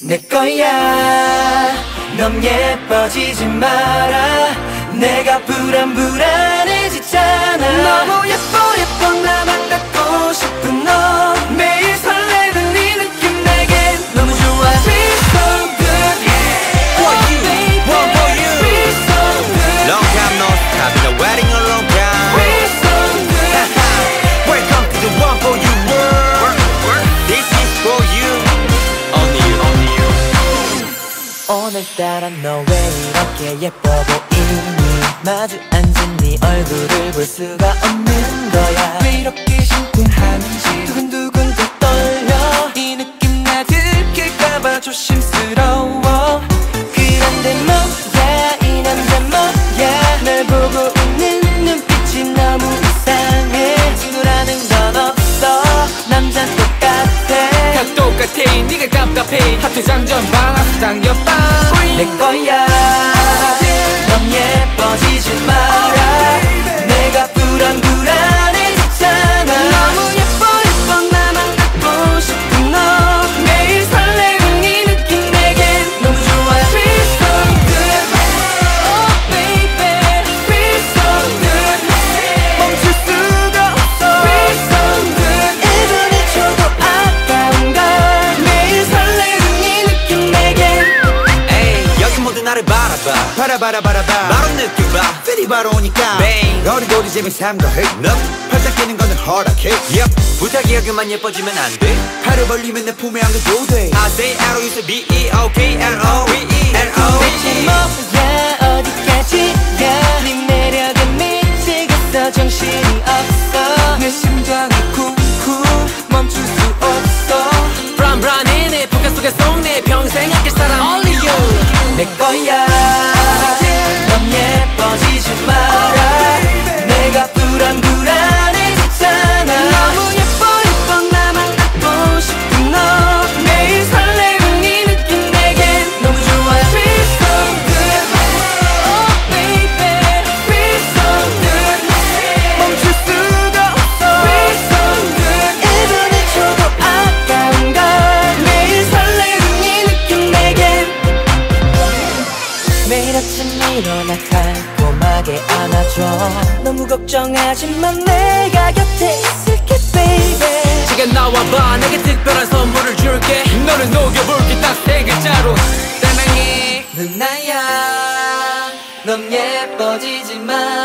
내 거야. 넌 예뻐지지 마라. 내가 불안해지잖아. 너무 예뻐 나만 갖고 싶은 너. 매일 설레는 이 느낌 내겐 너무 좋아. Feel so good, yeah. For you, one for you. Feel so good. Long time no see, been a waiting a long time. Feel so good. Welcome to the one for you world. This is for you. Only you, only you. 오늘따라 너 왜 이렇게 예뻐 보이니? 마주 앉은 네 얼굴을 볼 수가 없는 거야. 왜 이렇게 심쿵하는지 두근두근 또 떨려. 이 느낌 나 들킬까봐 조심스러워. 그런데 뭐야 이 남자 뭐야. 날 보고 있는 눈빛이 너무 이상해. 친구라는 건 없어. 남잔 똑같아. 다 똑같아. 네가 깝깝해. 하트 장전 방아수 당겨봐. 내 거야. 넌 예뻐지지 마라. 내가 불안해지잖아. 너무 예뻐 나만 갖고 싶은 너. 매일 설레는 이 느낌 내겐 너무 좋아. Feel so good, oh baby. Feel so good. 멈출 수가 없어. Feel so good. 1분을 줘도 아까운 걸. 매일 설레는 이 느낌 내겐. 에이, 여기 모두 나를 바라봐. 바라봐 바로 느껴봐. 필이 바로 오니까 Bang. 어리고리 재미 삼가 해. 팔딱 끼는 거는 허락해. 부탁이야 그만 예뻐지면 안 돼. 팔을 벌리면 내 품에 안겨도 돼. I say L you say B E O K L O V E L O V 대체 E. 뭐야 어디까지야. 네 매력에 미치겠어. 정신이 없어. 내 심장이 쿵쿵 멈출 수 없어. 불안해. 포켓 속에 속내 평생 아낄 사람 Only you. 내 거야. 넌 예뻐지지 마라. 내가 불안해지잖아. 너무 예뻐 나만 갖고 싶은 너. 매일 설레는 이 느낌 내겐 너무 좋아. Feel so good, oh baby. Feel so good. 멈출 수가 없어. Feel so good. 1분을 줘도 아까운 걸. 매일 설레는 이 느낌 내겐. 매일 아침 일어나 달콤하게 안아줘. 너무 걱정하지만 내가 곁에 있을게 baby. 지금 나와봐. 내게 특별한 선물을 줄게. 너를 녹여볼게 딱 세 글자로. 사랑해 누나야. 넌 예뻐지지 마.